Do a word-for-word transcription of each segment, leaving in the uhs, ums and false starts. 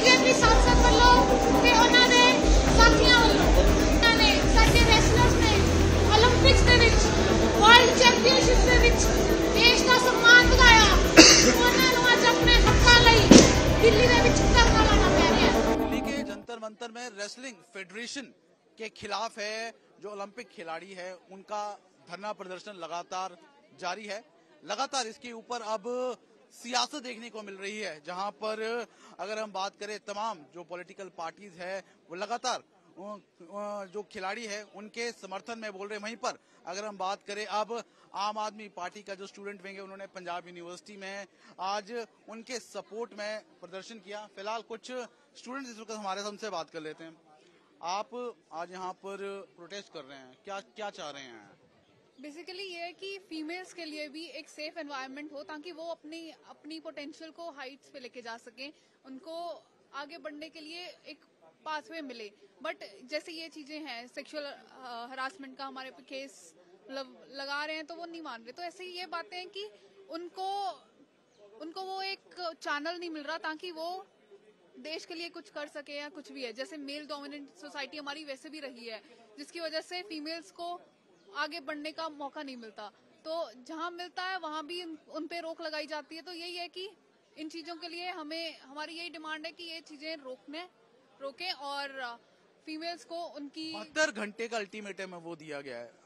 BJP सांसद ਵੱਲੋਂ ਤੇ ਉਹਨਾਂ ਦੇ ਸਾਥੀਆਂ ਵੱਲੋਂ ਉਹਨਾਂ ਨੇ ਸਾਡੇ ਰੈਸਲਰਸ ਨੇ 올림픽ਸ ਦੇ ਵਿੱਚ ਵਰਲਡ ਚੈਂਪੀਅਨਸ਼ਿਪ ਦੇ ਵਿੱਚ ਦੇਸ਼ ਦਾ सम्मान ਵਧਾਇਆ। ਉਹਨਾਂ ਨੂੰ ਅੱਜ ਆਪਣੇ ਹੱਕਾਂ ਲਈ ਦਿੱਲੀ ਦੇ ਵਿੱਚ ਧਰਨਾ ਲਾਣਾ ਪੈ ਰਿਹਾ ਹੈ। दिल्ली के जंतर मंतर में रेसलिंग फेडरेशन के खिलाफ है जो ओलंपिक खिलाड़ी है उनका धरना प्रदर्शन लगातार जारी है। लगातार इसके ऊपर अब सियासत देखने को मिल रही है, जहां पर अगर हम बात करें तमाम जो पॉलिटिकल पार्टीज है वो लगातार जो खिलाड़ी है उनके समर्थन में बोल रहे हैं। वहीं पर अगर हम बात करें अब आम आदमी पार्टी का जो स्टूडेंट विंग है उन्होंने पंजाब यूनिवर्सिटी में आज उनके सपोर्ट में प्रदर्शन किया। फिलहाल कुछ स्टूडेंट इस वक्त हमारे हमसे बात कर लेते हैं। आप आज यहाँ पर प्रोटेस्ट कर रहे हैं, क्या क्या चाह रहे हैं? बेसिकली ये है कि फीमेल्स के लिए भी एक सेफ एनवायरनमेंट हो ताकि वो अपनी अपनी पोटेंशियल को हाइट्स पे लेके जा सकें, उनको आगे बढ़ने के लिए एक पाथवे मिले। बट जैसे ये चीजें हैं, सेक्सुअल हरासमेंट का हमारे पे केस लगा रहे हैं तो वो नहीं मान रहे। तो ऐसे ही ये बातें हैं कि उनको उनको वो एक चैनल नहीं मिल रहा ताकि वो देश के लिए कुछ कर सके या कुछ भी है। जैसे मेल डोमिनेंट सोसाइटी हमारी वैसे भी रही है, जिसकी वजह से फीमेल्स को आगे बढ़ने का मौका नहीं मिलता। तो जहां मिलता है वहां भी उन पे रोक लगाई जाती है। तो यही है कि इन चीजों के लिए हमें हमारी यही डिमांड है कि ये चीजें रोकने रोकें और फीमेल्स को उनकी बहत्तर घंटे का अल्टीमेटम है वो दिया गया है।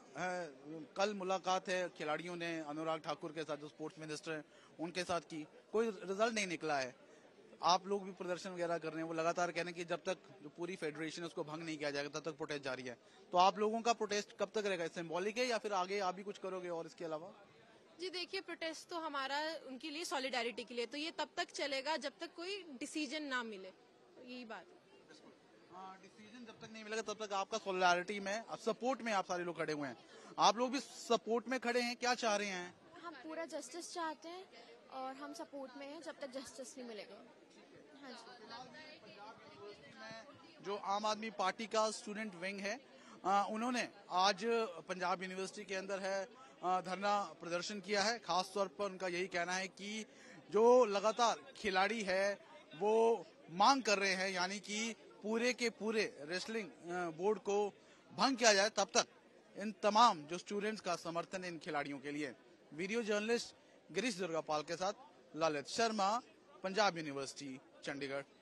कल मुलाकात है खिलाड़ियों ने अनुराग ठाकुर के साथ, जो स्पोर्ट्स मिनिस्टर हैं, उनके साथ की, कोई रिजल्ट नहीं निकला है। आप लोग भी प्रदर्शन वगैरह कर रहे हैं, वो लगातार कह रहे हैं कि जब तक जो पूरी फेडरेशन है उसको भंग नहीं किया जाएगा तब तक प्रोटेस्ट जारी है। तो आप लोगों का प्रोटेस्ट कब तक रहेगा? सिंबॉलिक है या फिर आगे आप भी कुछ करोगे और इसके अलावा? जी देखिए, प्रोटेस्ट तो हमारा उनके लिए सॉलिडारिटी के लिए, तो ये तब तक चलेगा जब तक कोई डिसीजन ना मिले। यही बात है। डिसीजन जब तक नहीं मिलेगा तब तक आपका सॉलिडारिटी में, आप सपोर्ट में आप सारे लोग खड़े हुए हैं। आप लोग भी सपोर्ट में खड़े हैं, क्या चाह रहे हैं? हम पूरा जस्टिस चाहते हैं और हम सपोर्ट में हैं जब तक जस्टिस नहीं मिलेगा। जो आम आदमी पार्टी का स्टूडेंट विंग है आ, उन्होंने आज पंजाब यूनिवर्सिटी के अंदर है आ, धरना प्रदर्शन किया है। खास तौर पर उनका यही कहना है कि जो लगातार खिलाड़ी है वो मांग कर रहे हैं, यानी कि पूरे के पूरे रेसलिंग बोर्ड को भंग किया जाए, तब तक इन तमाम जो स्टूडेंट्स का समर्थन इन खिलाड़ियों के लिए। वीडियो जर्नलिस्ट गिरीश दुर्गापाल के साथ ललित शर्मा, पंजाब यूनिवर्सिटी, चंडीगढ़।